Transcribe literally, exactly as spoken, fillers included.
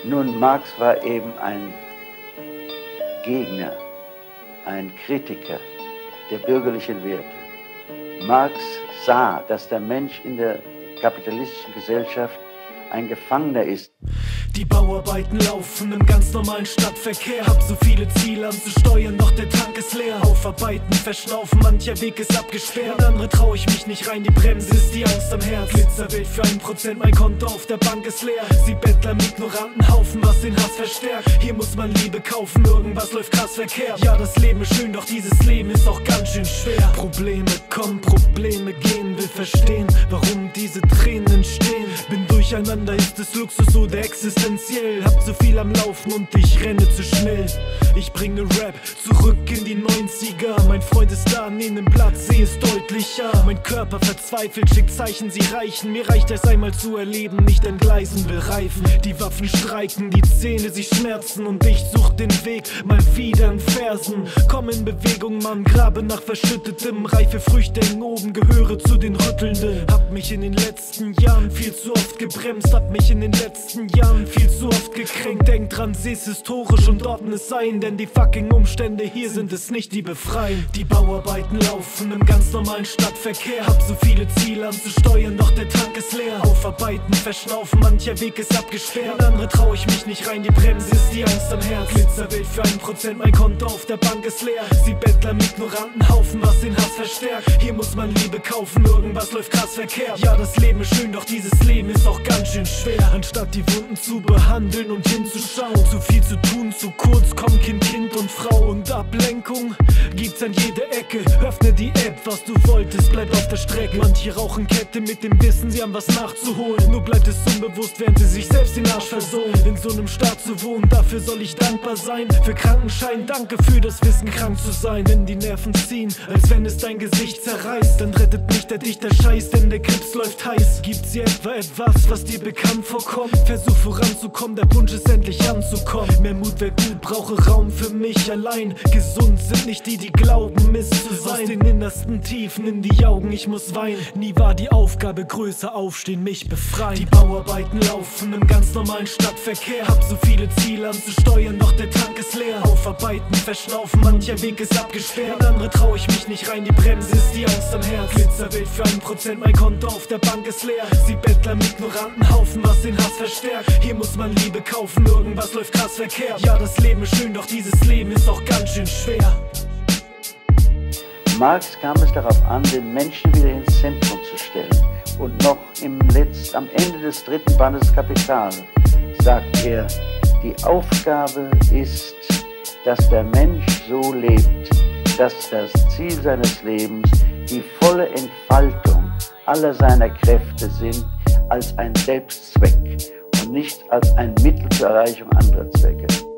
Nun, Marx war eben ein Gegner, ein Kritiker der bürgerlichen Werte. Marx sah, dass der Mensch in der kapitalistischen Gesellschaft ein Gefangener ist. Die Bauarbeiten laufen im ganz normalen Stadtverkehr. Hab so viele Ziele anzusteuern, doch der Tank ist leer. Aufarbeiten, verschnaufen, mancher Weg ist abgesperrt. In andere trau ich mich nicht rein, die Bremse ist die Angst am Herz. Glitzerwelt für ein Prozent, mein Konto auf der Bank ist leer. Sie Bettler, ignoranten Haufen, was den Hass verstärkt. Hier muss man Liebe kaufen, irgendwas läuft krass verkehrt. Ja, das Leben ist schön, doch dieses Leben ist auch ganz schön schwer. Probleme kommen, Probleme gehen, will verstehen, warum diese Tränen entstehen. Bin durcheinander, ist es Luxus oder existenziell? Hab zu viel am Laufen und ich renne zu schnell. Ich bringe Rap zurück in die neunziger. Mein Freund ist da, neben dem Platz, seh es deutlicher. Mein Körper verzweifelt, schickt Zeichen, sie reichen. Mir reicht es einmal zu erleben, nicht entgleisen will reifen. Die Waffen streiken, die Zähne, sie schmerzen. Und ich such den Weg, mal wieder in Versen. Komm in Bewegung, Mann, grabe nach Verschüttetem. Reife Früchte hängen oben, gehöre zu den Rüttelnden. Hab mich in den letzten Jahren viel zu oft gebremst. Hab mich in den letzten Jahren viel zu oft gekränkt. Denk dran, seh's historisch und ordne es ein. Denn die fucking Umstände hier sind es nicht, die befreien. Die Bauarbeiten laufen im ganz normalen Stadtverkehr. Hab so viele Ziele anzusteuern, doch der Tank ist leer. Aufarbeiten, verschnaufen, mancher Weg ist abgesperrt. In andere trau ich mich nicht rein, die Bremse ist die Angst am Herz. Glitzerwelt für ein Prozent, mein Konto auf der Bank ist leer. Sie Bettler, ignoranten Haufen, was den Hass verstärkt. Hier muss man Liebe kaufen, irgendwas läuft krass verkehrt. Ja, das Leben ist schön, doch dieses Leben ist auch ganz schön schwer. Anstatt die Wunden zu behandeln und hinzuschauen, zu viel zu tun, zu kurz, komm Kind, Kind und Frau. Und Ablenkung gibt's an jeder Ecke. Öffne die App, was du wolltest, bleib auf der Strecke. Manche rauchen Kette mit dem Wissen, sie haben was nachzuholen. Nur bleibt es unbewusst, während sie sich selbst den Arsch versohlen. In so einem Staat zu wohnen, dafür soll ich dankbar sein. Für Krankenschein, danke für das Wissen, krank zu sein. Wenn die Nerven ziehen, als wenn es dein Gesicht zerreißt, dann rettet mich der dichter Scheiß, denn der Krebs läuft heiß. Gibt's dir etwa etwas, was dir bekannt vorkommt? Versuch voranzukommen, der Wunsch ist endlich anzukommen. Mehr Mut wär gut, brauche Raum für mich allein. Gesund sind nicht die, die glauben, Mist zu sein. Aus den innersten Tiefen in die Augen, ich muss weinen. Nie war die Aufgabe größer, aufstehen, mich befreien. Die Bauarbeiten laufen im ganz normalen Stadtverkehr. Hab so viele Ziele anzusteuern, doch der Tank ist leer. Aufarbeiten, verschnaufen, mancher Weg ist abgesperrt. In andere trau ich mich nicht rein, die Bremse ist die Angst am Herz. Glitzerwelt für ein Prozent, mein Konto auf der Bank ist leer. Sie Bettler, ignoranten Haufen, was den Hass verstärkt. Hier muss man Liebe kaufen, irgendwas läuft krass verkehrt. Ja, das Leben ist schön, doch dieses Leben ist auch ganz schön schwer. Marx kam es darauf an, den Menschen wieder ins Zentrum zu stellen. Und noch im Letz-, am Ende des dritten Bandes Kapital sagt er, die Aufgabe ist, dass der Mensch so lebt, dass das Ziel seines Lebens die volle Entfaltung aller seiner Kräfte sind, als ein Selbstzweck und nicht als ein Mittel zur Erreichung anderer Zwecke.